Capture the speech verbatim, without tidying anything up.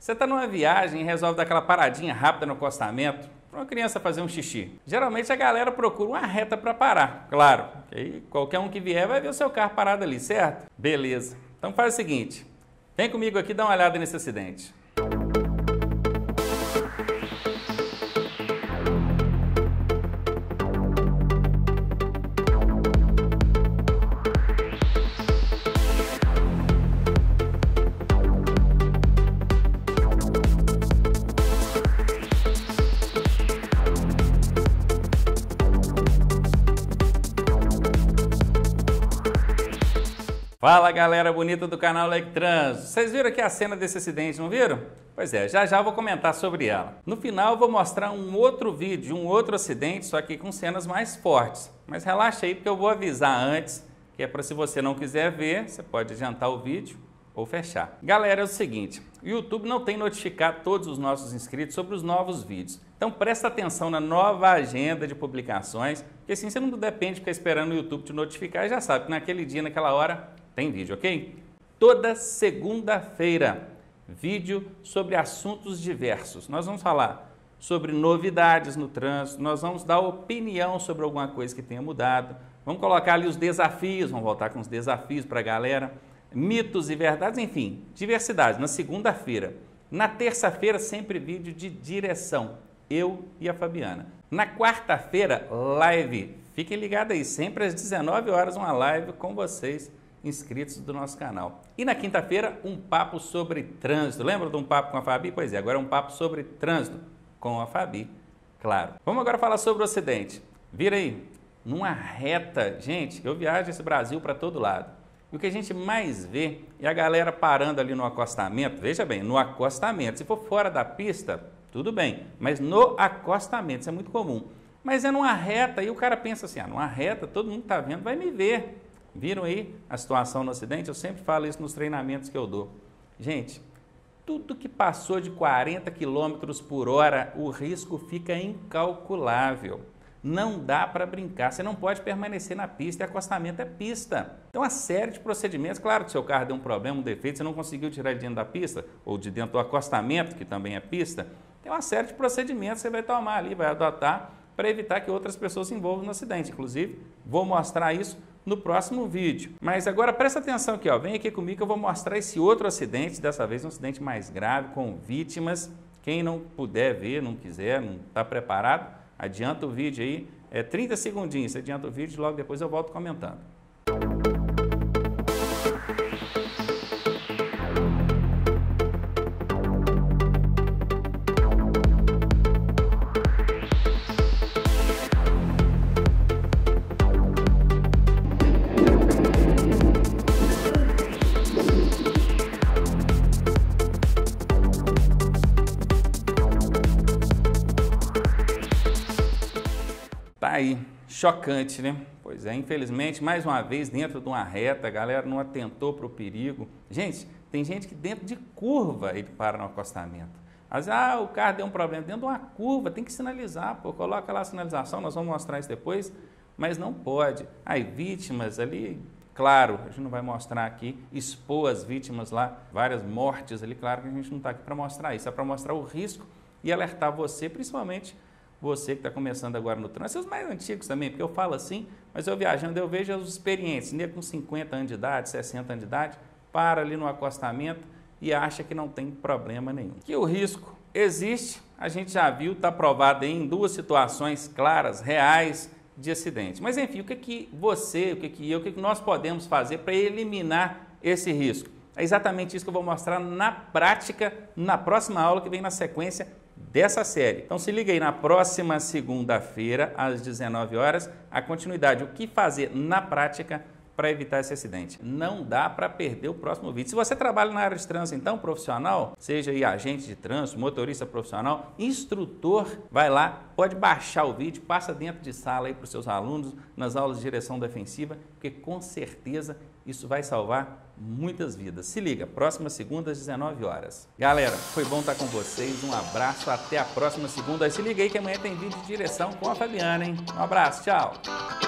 Você está numa viagem e resolve dar aquela paradinha rápida no acostamento para uma criança fazer um xixi. Geralmente a galera procura uma reta para parar, claro. Aí qualquer um que vier vai ver o seu carro parado ali, certo? Beleza. Então faz o seguinte, vem comigo aqui dar uma olhada nesse acidente. Fala galera bonita do canal Leg Trânsito, vocês viram aqui a cena desse acidente, não viram? Pois é, já já vou comentar sobre ela. No final eu vou mostrar um outro vídeo, um outro acidente, só que com cenas mais fortes. Mas relaxa aí porque eu vou avisar antes, que é para se você não quiser ver, você pode adiantar o vídeo ou fechar. Galera, é o seguinte, o YouTube não tem notificado todos os nossos inscritos sobre os novos vídeos. Então presta atenção na nova agenda de publicações, porque assim você não depende de ficar esperando o YouTube te notificar e já sabe que naquele dia, naquela hora, tem vídeo, ok? Toda segunda-feira, vídeo sobre assuntos diversos. Nós vamos falar sobre novidades no trânsito, nós vamos dar opinião sobre alguma coisa que tenha mudado, vamos colocar ali os desafios, vamos voltar com os desafios para a galera, mitos e verdades, enfim, diversidade, na segunda-feira. Na terça-feira, sempre vídeo de direção, eu e a Fabiana. Na quarta-feira, live. Fiquem ligados aí, sempre às dezenove horas, uma live com vocês, inscritos do nosso canal. E na quinta-feira, um papo sobre trânsito. Lembra de um papo com a Fabi? Pois é, agora é um papo sobre trânsito com a Fabi, claro. Vamos agora falar sobre o acidente. Vira aí, numa reta, gente, eu viajo esse Brasil para todo lado. E o que a gente mais vê é a galera parando ali no acostamento, veja bem, no acostamento. Se for fora da pista, tudo bem, mas no acostamento, isso é muito comum. Mas é numa reta e o cara pensa assim, ah, numa reta, todo mundo está vendo, vai me ver. Viram aí a situação no acidente? Eu sempre falo isso nos treinamentos que eu dou. Gente, tudo que passou de quarenta quilômetros por hora, o risco fica incalculável. Não dá para brincar, você não pode permanecer na pista e acostamento é pista. Então, uma série de procedimentos, claro que seu carro deu um problema, um defeito, você não conseguiu tirar de dentro da pista, ou de dentro do acostamento, que também é pista, tem uma série de procedimentos que você vai tomar ali, vai adotar para evitar que outras pessoas se envolvam no acidente. Inclusive, vou mostrar isso no próximo vídeo. Mas agora presta atenção aqui, ó. Vem aqui comigo que eu vou mostrar esse outro acidente, dessa vez um acidente mais grave, com vítimas. Quem não puder ver, não quiser, não está preparado, adianta o vídeo aí, é trinta segundinhos, você adianta o vídeo e logo depois eu volto comentando. Tá aí, chocante, né? Pois é, infelizmente, mais uma vez, dentro de uma reta, a galera não atentou para o perigo. Gente, tem gente que dentro de curva ele para no acostamento. Às vezes, ah, o carro deu um problema. Dentro de uma curva, tem que sinalizar, pô, coloca lá a sinalização, nós vamos mostrar isso depois, mas não pode. Aí, vítimas ali, claro, a gente não vai mostrar aqui, expor as vítimas lá, várias mortes ali, claro que a gente não está aqui para mostrar isso, é para mostrar o risco e alertar você, principalmente você que está começando agora no trânsito, os mais antigos também, porque eu falo assim, mas eu viajando, eu vejo os experientes, nego com cinquenta anos de idade, sessenta anos de idade, para ali no acostamento e acha que não tem problema nenhum. Que o risco existe, a gente já viu, está provado em duas situações claras, reais, de acidente. Mas enfim, o que que você, o que que eu, o que que nós podemos fazer para eliminar esse risco? É exatamente isso que eu vou mostrar na prática, na próxima aula que vem na sequência dessa série. Então se liga aí na próxima segunda-feira, às dezenove horas, a continuidade, o que fazer na prática para evitar esse acidente. Não dá para perder o próximo vídeo. Se você trabalha na área de trânsito, então, profissional, seja aí agente de trânsito, motorista profissional, instrutor, vai lá, pode baixar o vídeo, passa dentro de sala aí para os seus alunos, nas aulas de direção defensiva, porque com certeza isso vai salvar muitas vidas. Se liga, próxima segunda às dezenove horas. Galera, foi bom estar com vocês, um abraço, até a próxima segunda. Se liga aí que amanhã tem vídeo de direção com a Fabiana, hein? Um abraço, tchau!